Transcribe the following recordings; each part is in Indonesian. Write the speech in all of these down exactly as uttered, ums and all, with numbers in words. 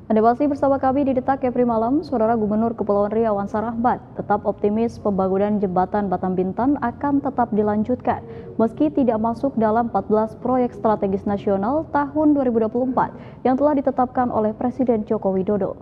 Anda masih bersama kami di Detak Kepri Malam. Saudara Gubernur Kepulauan Riau Ansar Ahmad tetap optimis pembangunan jembatan Batam Bintan akan tetap dilanjutkan meski tidak masuk dalam empat belas proyek strategis nasional tahun dua ribu dua puluh empat yang telah ditetapkan oleh Presiden Joko Widodo.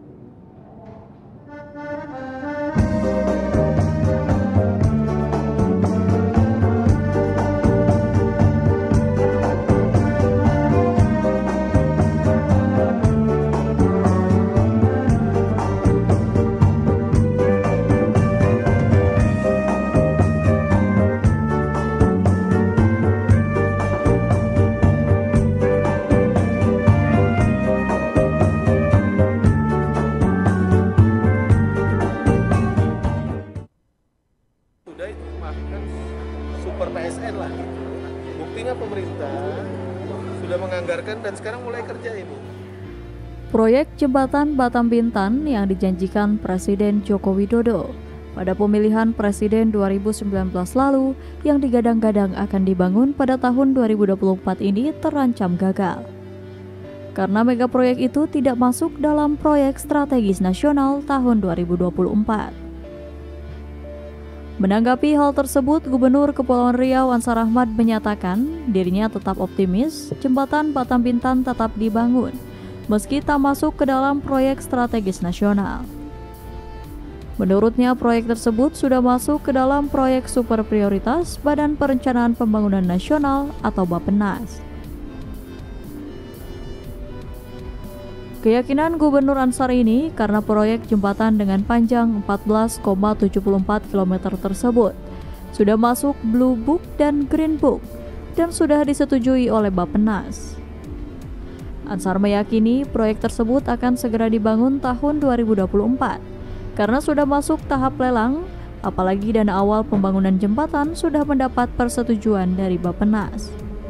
Sudah itu bahkan super P S N lah gitu. Buktinya pemerintah sudah menganggarkan dan sekarang mulai kerja ini. Proyek jembatan Batam Bintan yang dijanjikan Presiden Joko Widodo pada pemilihan Presiden dua ribu sembilan belas lalu yang digadang-gadang akan dibangun pada tahun dua ribu dua puluh empat ini terancam gagal. Karena mega proyek itu tidak masuk dalam proyek strategis nasional tahun dua ribu dua puluh empat. Menanggapi hal tersebut, Gubernur Kepulauan Riau Ansar Ahmad menyatakan dirinya tetap optimis jembatan Batam Bintan tetap dibangun, meski tak masuk ke dalam proyek strategis nasional. Menurutnya, proyek tersebut sudah masuk ke dalam proyek super prioritas Badan Perencanaan Pembangunan Nasional atau Bappenas. Keyakinan Gubernur Ansar ini karena proyek jembatan dengan panjang empat belas koma tujuh empat kilometer tersebut sudah masuk Blue Book dan Green Book dan sudah disetujui oleh Bappenas. Ansar meyakini proyek tersebut akan segera dibangun tahun dua ribu dua puluh empat karena sudah masuk tahap lelang, apalagi dana awal pembangunan jembatan sudah mendapat persetujuan dari Bappenas.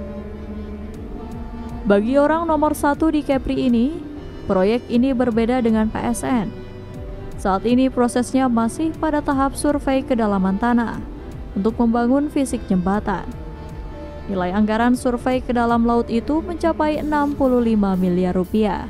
Bagi orang nomor satu di Kepri ini, proyek ini berbeda dengan P S N. Saat ini prosesnya masih pada tahap survei kedalaman tanah untuk membangun fisik jembatan. Nilai anggaran survei ke dalam laut itu mencapai enam puluh lima miliar rupiah.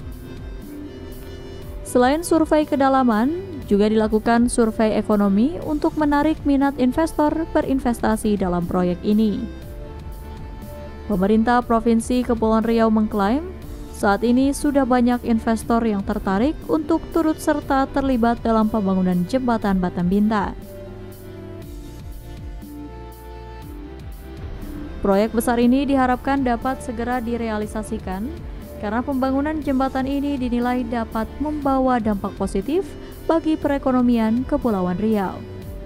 Selain survei kedalaman, juga dilakukan survei ekonomi untuk menarik minat investor berinvestasi dalam proyek ini. Pemerintah Provinsi Kepulauan Riau mengklaim saat ini sudah banyak investor yang tertarik untuk turut serta terlibat dalam pembangunan jembatan Batam Bintan. Proyek besar ini diharapkan dapat segera direalisasikan karena pembangunan jembatan ini dinilai dapat membawa dampak positif bagi perekonomian Kepulauan Riau.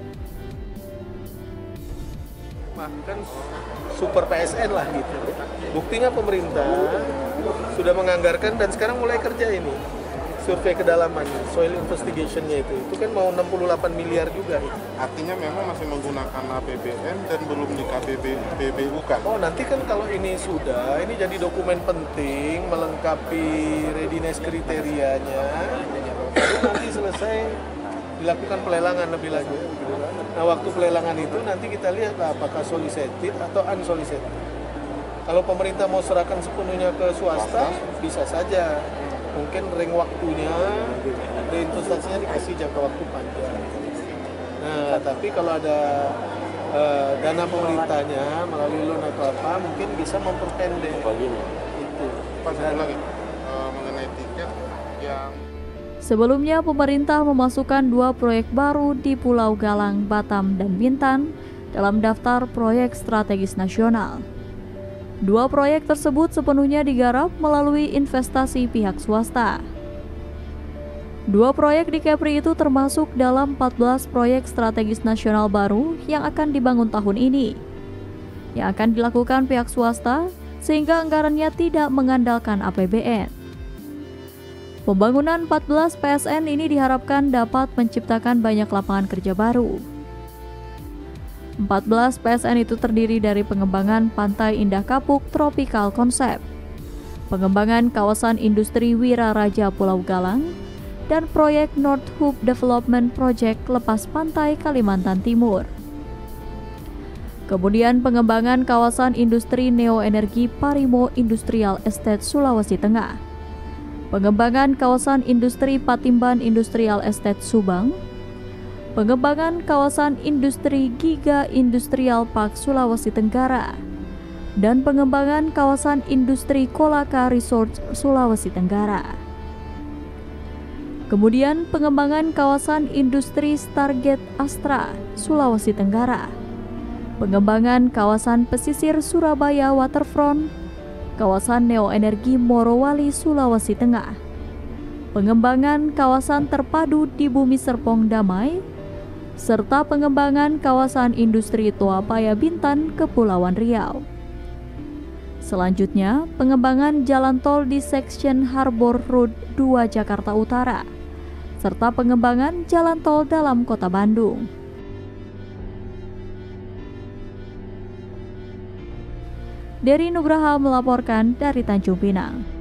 Bahkan super P S N lah gitu. Buktinya pemerintah sudah menganggarkan dan sekarang mulai kerja ini. Survei kedalaman, soil investigation-nya itu. Itu kan mau enam puluh delapan miliar juga. Artinya memang masih menggunakan A P B N dan belum di K B B U kan? Oh, nanti kan kalau ini sudah, ini jadi dokumen penting melengkapi readiness kriterianya. Lalu nanti selesai dilakukan pelelangan lebih lanjut. Nah, waktu pelelangan itu nanti kita lihat apakah solicited atau unsolicited. Kalau pemerintah mau serahkan sepenuhnya ke swasta, bisa saja. Mungkin ring waktunya, reinvestasinya dikasih jangka waktu panjang. Nah, tapi kalau ada uh, dana pemerintahnya melalui loan atau apa, mungkin bisa memperpendek. Itu. Pas lagi uh, mengenai tiket yang Sebelumnya, pemerintah memasukkan dua proyek baru di Pulau Galang, Batam, dan Bintan dalam daftar proyek strategis nasional. Dua proyek tersebut sepenuhnya digarap melalui investasi pihak swasta. Dua proyek di Kepri itu termasuk dalam empat belas proyek strategis nasional baru yang akan dibangun tahun ini, yang akan dilakukan pihak swasta sehingga anggarannya tidak mengandalkan A P B N. Pembangunan empat belas P S N ini diharapkan dapat menciptakan banyak lapangan kerja baru. empat belas P S N itu terdiri dari pengembangan Pantai Indah Kapuk Tropical Concept, pengembangan kawasan industri Wira Raja Pulau Galang, dan proyek North Hub Development Project Lepas Pantai Kalimantan Timur. Kemudian pengembangan kawasan industri Neo Energi Parimo Industrial Estate Sulawesi Tengah, pengembangan kawasan industri Patimban Industrial Estate Subang, pengembangan kawasan industri Giga Industrial Park Sulawesi Tenggara, dan pengembangan kawasan industri Kolaka Resort Sulawesi Tenggara. Kemudian pengembangan kawasan industri Stargate Astra Sulawesi Tenggara, pengembangan kawasan pesisir Surabaya Waterfront, kawasan Neoenergi Morowali Sulawesi Tengah, pengembangan kawasan terpadu di Bumi Serpong Damai, serta pengembangan kawasan industri Toapaya Bintan Kepulauan Riau. Selanjutnya, pengembangan jalan tol di section Harbor Road dua Jakarta Utara, serta pengembangan jalan tol dalam kota Bandung. Dery Nugraha melaporkan dari Tanjung Pinang.